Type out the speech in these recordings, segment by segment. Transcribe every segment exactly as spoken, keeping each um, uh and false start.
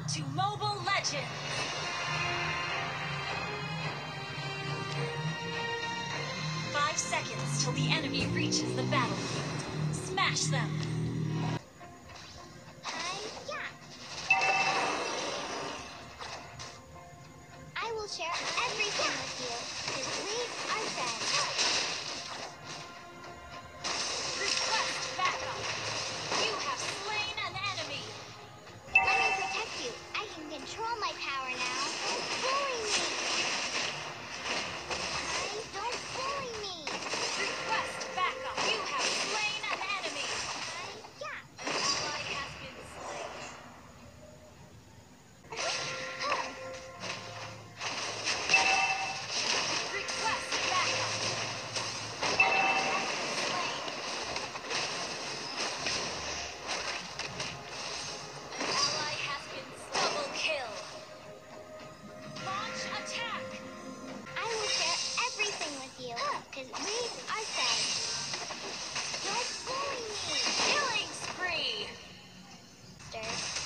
to Mobile Legends! Five seconds till the enemy reaches the battlefield. Smash them! I will share everything with you, because we are friends. Request backup! You have slain an enemy! Let me protect you. I can control my power now. Don't bully me! I don't bully me! Request backup! You have slain an enemy! I, yeah. An ally has been slain. Request backup! An enemy has been slain. An ally has been double kill. Launch attack! I will share everything with you, because we are friends. Don't bully me! Killing spree! Stir.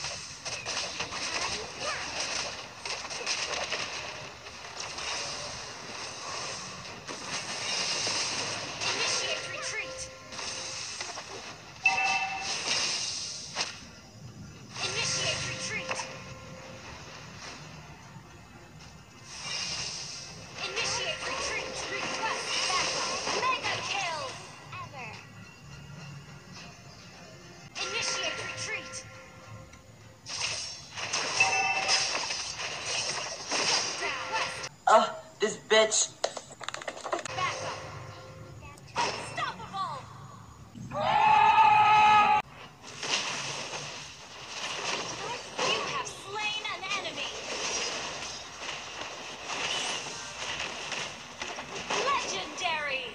I, yeah. Initiate retreat! Initiate retreat! Initiate retreat! Request backup! Mega kill! Ever. Initiate retreat! Request Ugh, this bitch. backup! Unstoppable! You have slain an enemy! Legendary!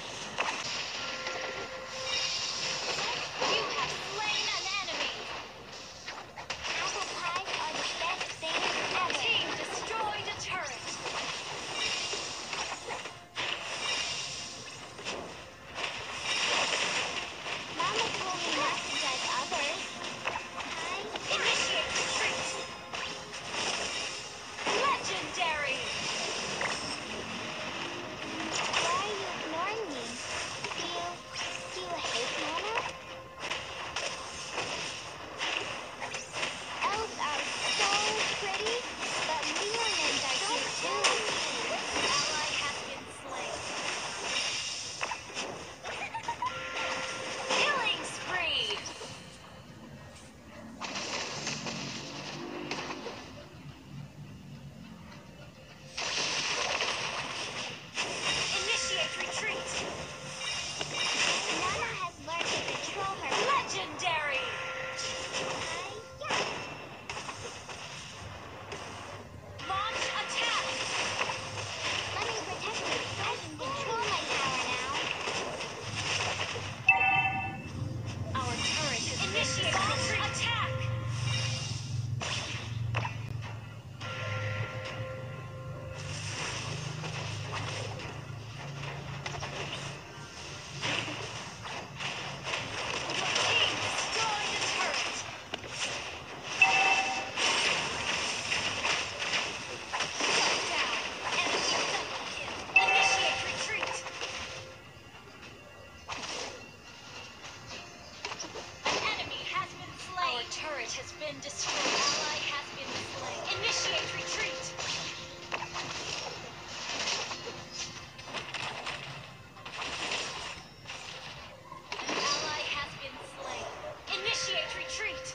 You have slain an enemy! Apple pies are the best thing ever. Team destroyed a turret! Mama told me not to judge others. I, Initiate retreat! Legendary! why are you ignoring me? Do you, do you hate Mama? Elves are so pretty, but Leonins are cute too. Ally has been slain. Killing spree! Initiate retreat! Nana has learned to control her. Legendary! I, yeah. Launch attack! Let me protect you. I can control my power now. Our turret has initiate retreat! Attack! Team destroyed a turret! Shut down! Enemy double kill! Initiate retreat! An enemy has been slain! Our turret has been destroyed! Ally has been slain! Initiate retreat! An ally has been slain! Initiate retreat!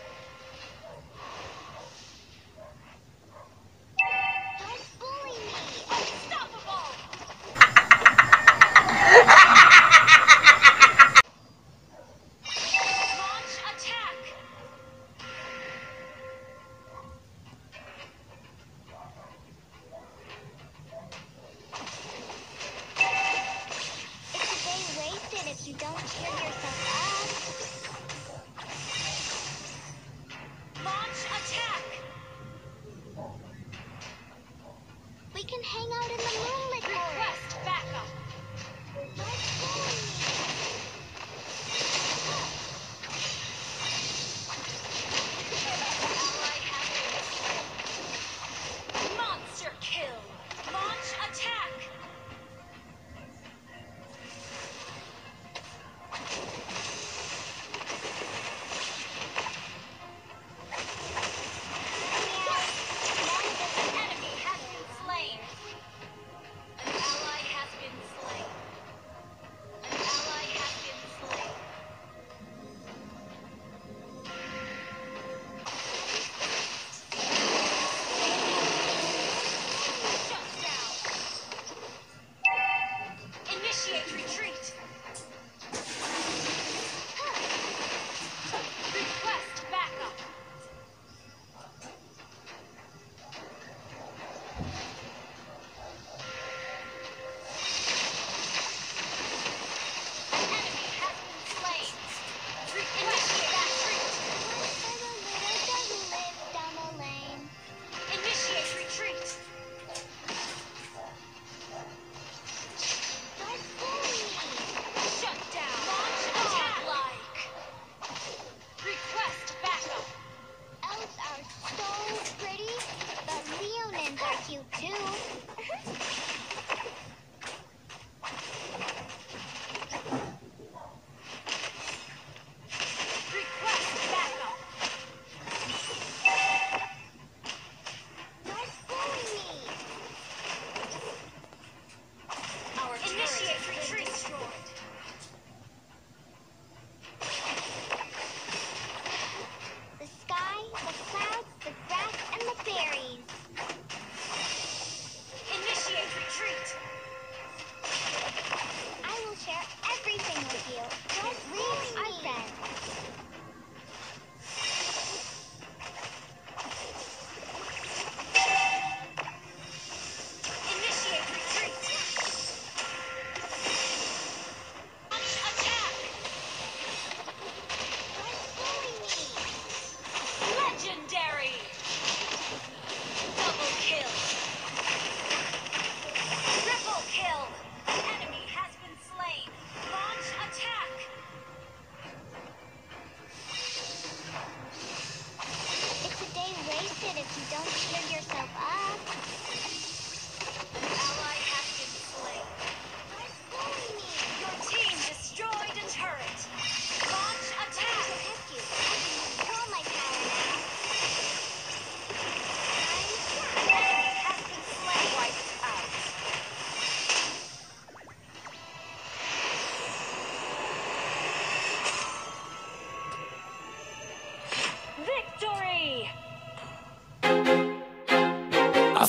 Don't bully me. Unstoppable! Launch attack!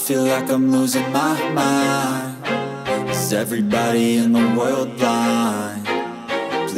feel like I'm losing my mind. Is everybody in the world blind?